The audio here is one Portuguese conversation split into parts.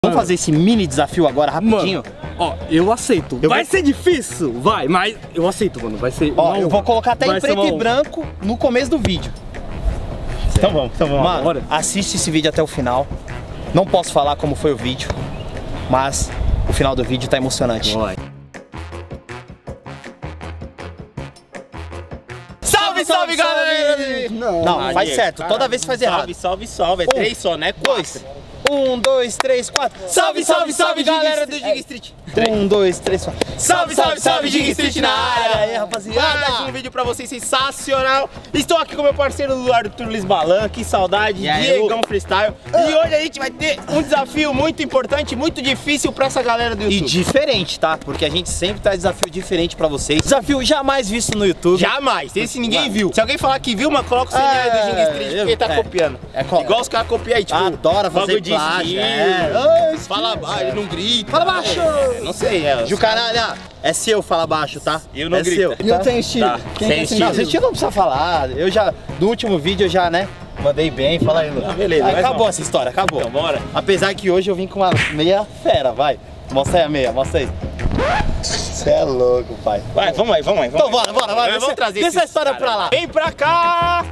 Vamos fazer esse mini desafio agora, rapidinho? Mano, ó, eu aceito. Vai ser difícil, vai, mas eu aceito, mano. Vai ser. Ó, eu vou colocar até em preto e branco no começo do vídeo. Então vamos. Mano, bora. Assiste esse vídeo até o final. Não posso falar como foi o vídeo, mas o final do vídeo tá emocionante. Vai. Salve, galera! Não, faz certo. Cara, toda vez faz errado. Salve. É 3 só, né? 2. 1, 2, 3, 4. Salve, galera do Dig Street. 1, 2, 3, 4. Salve, Dig Street na área. Aí, rapaziada. Mais um vídeo pra vocês sensacional. Estou aqui com meu parceiro Arthur Lisbalan. Que saudade, Diegão Freestyle. E hoje a gente vai ter um desafio muito importante, muito difícil pra essa galera do YouTube. E diferente, tá? Porque a gente sempre traz desafio diferente pra vocês. Desafio jamais visto no YouTube. Jamais. Esse ninguém viu. Se alguém falar que viu, mas coloca o CNA do Dig Street, porque ele tá copiando. Igual os caras copiam aí, tipo... Adora fazer plágio. Fala baixo, ele não grita. Fala baixo! Não sei, Ju caralho, é seu fala baixo, tá? Eu não grito. Seu. E eu tenho estilo. Tá. Quem Sem tem estilo. Não, estilo não precisa falar. Eu já, no último vídeo eu já, né? Mandei bem, fala aí, Lu. Beleza. Acabou essa história, acabou. Então bora. Apesar que hoje eu vim com uma meia fera, vai. Mostra aí a meia, mostra aí. Você é louco, pai. Vai, vamos aí. Então bora. Vamos trazer essa história pra lá. Vem pra cá!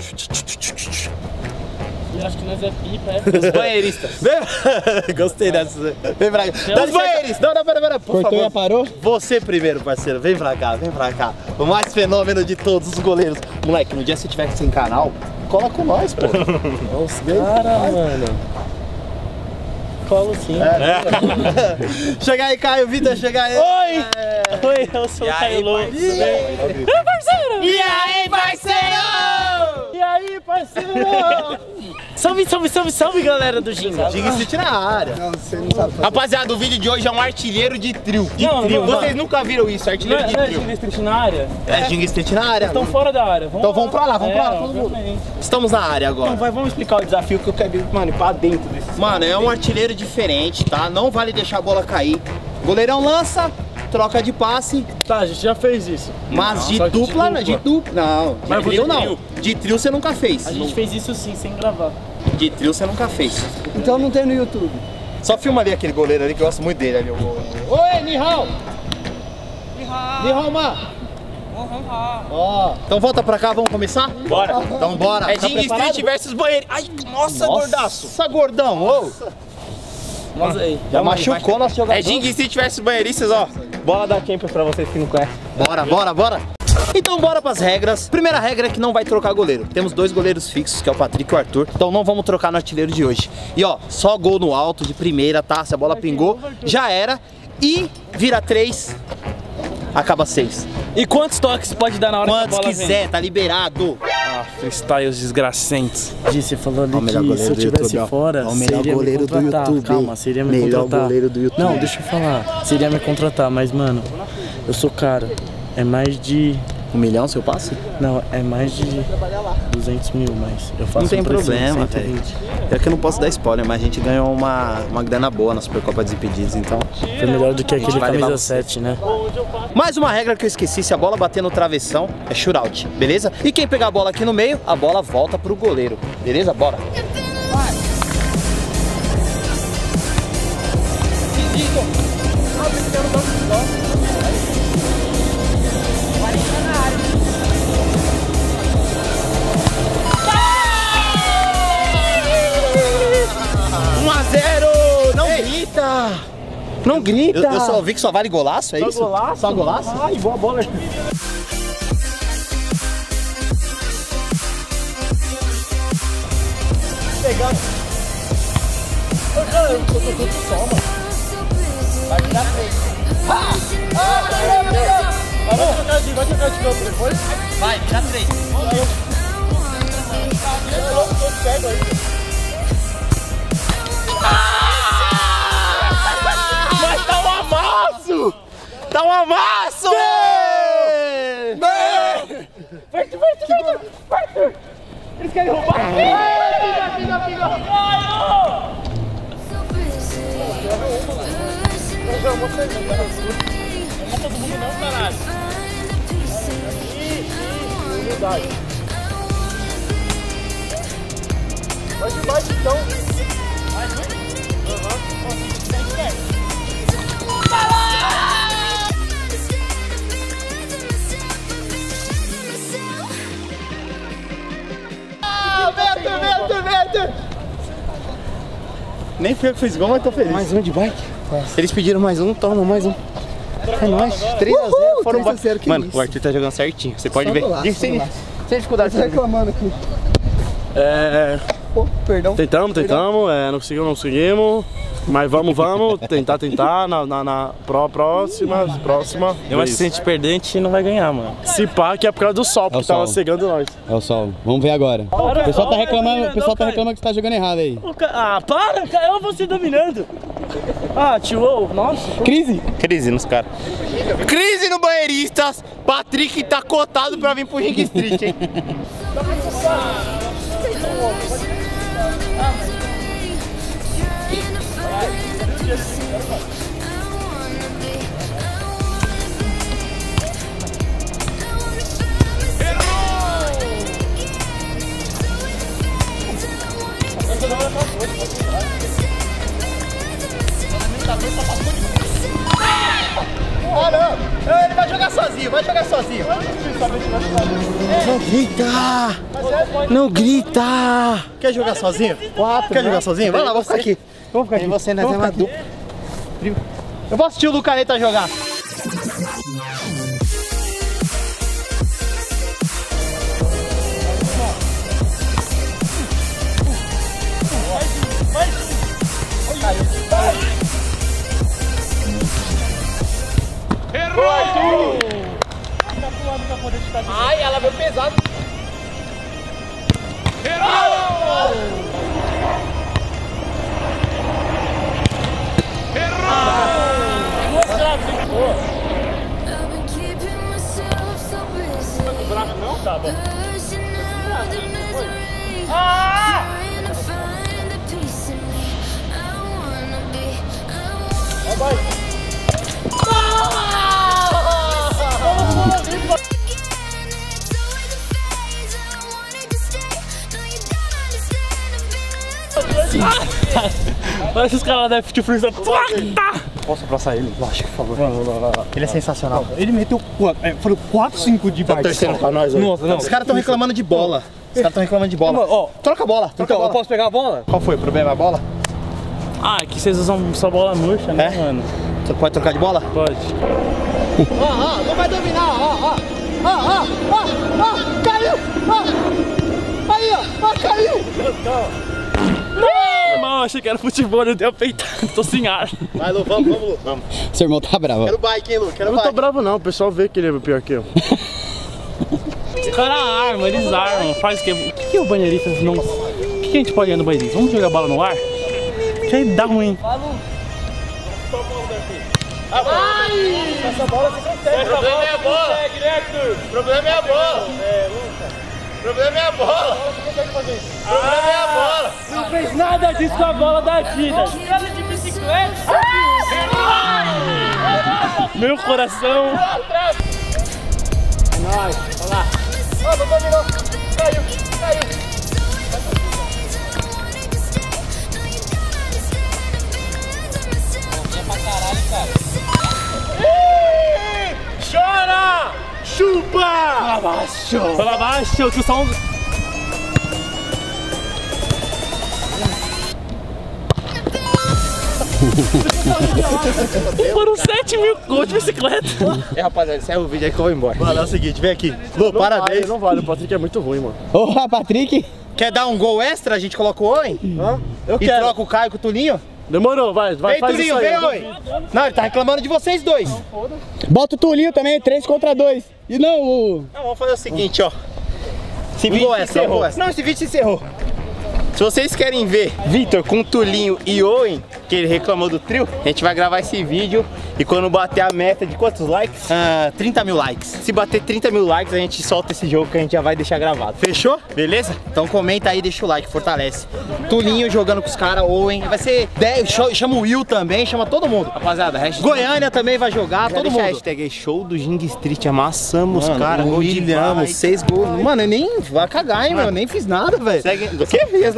Eu acho que nós é pipa, é? Os banheiristas. Gostei dessa. Vem pra cá. Os banheiristas. Não, pera. Por Cortou favor. e parou? Você primeiro, parceiro. Vem pra cá. O mais fenômeno de todos os goleiros. Moleque, no dia que você tiver sem canal, cola com nós, pô. Nossa, cara, mano. Colo sim. Chega aí, Caio, Vitor, chega aí. Oi, eu sou o Caio Louco. E aí, parceiro? Salve, galera do Ginga. Dig Street na área. Não, você não sabe fazer. Rapaziada, o vídeo de hoje é um artilheiro de trio. Não, Vocês nunca viram isso, artilheiro de trio. Ginga Street na área? É, Dig Street na área. Estão fora da área. Então vamos pra lá, todo mundo. obviamente. Estamos na área agora. Então vamos explicar o desafio que eu quero ir, mano, pra dentro desse. Mano, é um artilheiro diferente, tá? Não vale deixar a bola cair. Goleirão lança, troca de passe, Tá, a gente já fez isso. mas de só que dupla, não. Mas De trio de não. trio. De trio você nunca fez. A gente fez isso sim, sem gravar. De trio você nunca fez. Então não tem no YouTube. Só filma ali aquele goleiro ali que eu gosto muito dele ali. Oi, Nihal! Nihal, ma! Ó, então volta pra cá, vamos começar? Bora. Então bora. É Tá Dig preparado? Street versus banheiro. Ai, nossa, gordaço. Nossa, gordão, ô! Nossa aí. Já machucou nosso jogador. É Dig Street versus banheiristas, ó. Bola da Champions pra vocês que não conhecem. Bora. Então bora pras regras. Primeira regra é que não vai trocar goleiro. Temos dois goleiros fixos, que é o Patrick e o Arthur. Então não vamos trocar no artilheiro de hoje. E ó, só gol no alto de primeira, tá? Se a bola pingou, já era. E vira 3, acaba 6. E quantos toques pode dar na hora que a Quantos bola quiser, tá liberado. Ah, freestyles desgracentos. Você falou ali Ó, o melhor que goleiro se eu do tivesse YouTube, ó. fora, Ó, o melhor seria me goleiro do contratar. YouTube, Calma, hein? seria me Melhor contratar. goleiro do YouTube. Não, deixa eu falar. Seria me contratar, mas mano, eu sou caro. É mais de... 1 milhão seu passe? Não, é mais de 200 mil, mas eu faço Não tem um precinho, problema, 120. É que eu não posso dar spoiler, mas a gente ganhou uma grana boa na Supercopa Desimpedidos, então... Foi melhor do que aquele vai levar camisa você. 7, né? Mais uma regra que eu esqueci, se a bola bater no travessão, é shootout, beleza? E quem pegar a bola aqui no meio, a bola volta pro goleiro, beleza? Bora! Não grita! Eu só vi que só vale golaço, é isso? Golaço? Só golaço? Ai, boa bola. Pegar. Cara, eu tô com só, mano. Vai tirar 3. Vai trocar de campo depois? Vai, tirar 3. Mas tá um amasso! Tá um amasso! Vai! Eles querem roubar! Todo mundo não, caralho! Humildade! Vai de baixo então! Vai, Vento! Nem fui eu que fiz gol, mas tô feliz. Mais um de bike? Eles pediram mais um, toma mais um. É nóis, 3 a 0, foram 3 a 0, que mano, isso? o Arthur tá jogando certinho, você pode ver. Sem dificuldade. Tá reclamando aqui. Pô, perdão. Tentamos, não conseguimos. Mas vamos tentar na próxima. Eu acho que se a gente perder, a gente não vai ganhar, mano. Se pá, que é por causa do sol, porque tava cegando nós. É o sol. Vamos ver agora. O pessoal tá reclamando, que você tá jogando errado aí. Ah, para, cara, eu vou se dominando. Ah, tio, nossa. Crise nos caras. Crise no Banheiristas. Patrick tá cotado pra vir pro Ring Street, hein? Ah, não! Ele vai jogar sozinho, Não grita! Não grita! Quer jogar sozinho? Quer jogar sozinho? Vai lá, vou ficar aqui. Tem você, nós é uma dupla. Eu vou assistir o Lucareta jogar. Ai, ela veio pesado. Tá bom. Parece os caras da Fit Freeze. Posso abraçar ele? Lógico, por favor. Ele é sensacional. Ele meteu 4, 5 de bike. Tá torcendo pra nós hoje. Nossa, não. Os caras estão reclamando de bola. Ó, Troca a bola. então, eu posso pegar a bola? Qual foi o problema? A bola? Ah, que vocês usam só bola murcha, né, mano? Você pode trocar de bola? Pode. Não vai dominar, caiu! Aí, caiu! Não, achei que era futebol, eu dei a peitada, tô sem ar. Vai, Lu, vamos, Lu. Seu irmão tá bravo. Quero bike, hein, Lu? Eu não tô bravo não, o pessoal vê que ele é pior que eu. Os caras armam, eles armam. Faz o que? O que é o banheirista? Não... O que a gente pode ir no banheirista? Vamos jogar bola no ar? Que aí dá ruim. Essa bola você consegue. O problema é a bola. O problema é a bola. O problema é a bola. O problema é a bola. Não fez nada disso com a bola da Adidas. Ela de bicicleta. Meu coração. É nóis. Vamos lá. Ó, não dominou. Caiu. Chora! Chupa! Pra baixo, que o som... Foram 7 mil gols de bicicleta. Rapaziada, encerra o vídeo aí que eu vou embora. Mano, é o seguinte, vem aqui. Lu, parabéns. Não vale, o Patrick é muito ruim, mano. Ô, Patrick. Quer dar um gol extra? A gente coloca o Owen? Eu E quero. troca o Caio com o Tulinho? Demorou, vai, Vem, faz Tulinho, isso aí. vem, Owen. Não, ele tá reclamando de vocês dois. Bota o Tulinho também, 3 contra 2. E não, o... Não, vamos fazer o seguinte, ó. Esse vídeo se encerrou. Não, esse vídeo se encerrou. Se vocês querem ver Vitor com Tulinho e Owen, que ele reclamou do trio, a gente vai gravar esse vídeo e quando bater a meta de quantos likes? 30 mil likes. Se bater 30 mil likes, a gente solta esse jogo que a gente já vai deixar gravado. Fechou? Beleza? Então comenta aí, deixa o like, fortalece. Tulinho jogando com os caras, Owen. Vai ser 10, chama o Will também, chama todo mundo. Rapaziada, Goiânia também vai jogar, todo mundo. Hashtag aí, show do Ring Street, amassamos os caras, humilhamos, 6 gols. Mano, eu nem vai cagar, hein, mano, eu nem fiz nada, velho. Segue... O quê?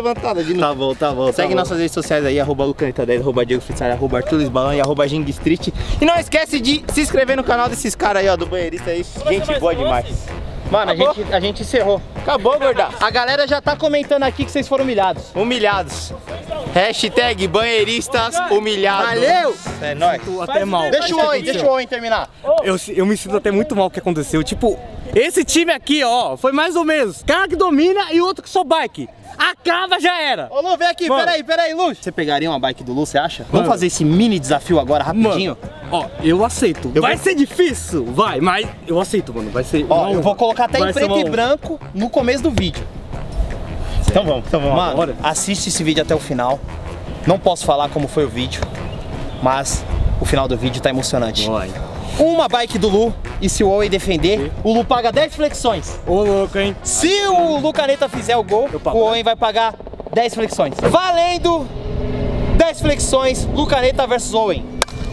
levantada de novo. Tá bom. Segue nossas redes sociais aí, @lucaneta10, @DiegoFreestyle, @ArthurLisbalan e @GingStreet. E não esquece de se inscrever no canal desses caras aí, ó, do banheirista aí. Gente boa demais. Mano, a gente encerrou. Acabou, gordaço. A galera já tá comentando aqui que vocês foram humilhados. Humilhados. Hashtag banheiristas humilhados. Valeu! É nóis. Tô até mal. Deixa o Owen terminar. Eu me sinto até muito mal o que aconteceu. Tipo, esse time aqui, ó, foi mais ou menos. Cara que domina e outro que só bike. Acaba, já era. Ô Lu, vem aqui, peraí, Lu. Você pegaria uma bike do Lu, você acha? Vamos fazer esse mini desafio agora, rapidinho? Mano, ó, eu aceito. Vai ser difícil? Vai, mas eu aceito, mano. Vai ser... Ó, eu vou colocar até em preto e branco no começo do vídeo. Então vamos. Mano, bora. assiste esse vídeo até o final. Não posso falar como foi o vídeo, mas o final do vídeo tá emocionante. Vai. Uma bike do Lu, e se o Owen defender, o Lu paga 10 flexões. Ô, louco, hein? Se o Lucaneta fizer o gol, o Owen vai pagar 10 flexões. Valendo 10 flexões, Lucaneta versus Owen.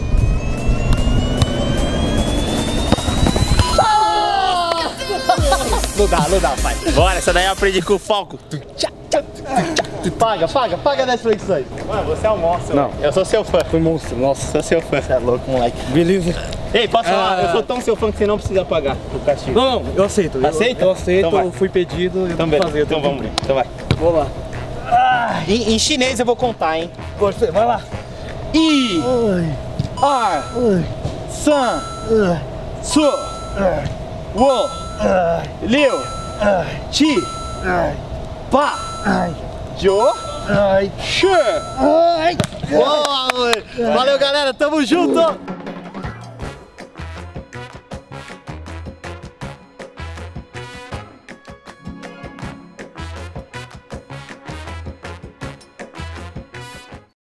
Não dá, pai. Bora, essa daí eu aprendi com o Falco. Paga 10 flexões. Mano, você é um monstro. Não. Eu sou seu fã. Foi monstro, nossa. Sou seu fã. Você é louco, moleque. Beleza. Ei, posso falar? Eu sou tão seu fã que você não precisa pagar o castigo. Não, eu aceito. Aceita? Eu aceito, Então vai. fui pedido, eu Então, vou beleza. fazer. Então vamos. Então vai. Vou lá. Em chinês eu vou contar, hein? Gostei, vai lá. I, R, San, Su, Wo, Liu, Ti, Pa, Jo, Shi. Boa, valeu galera, tamo junto!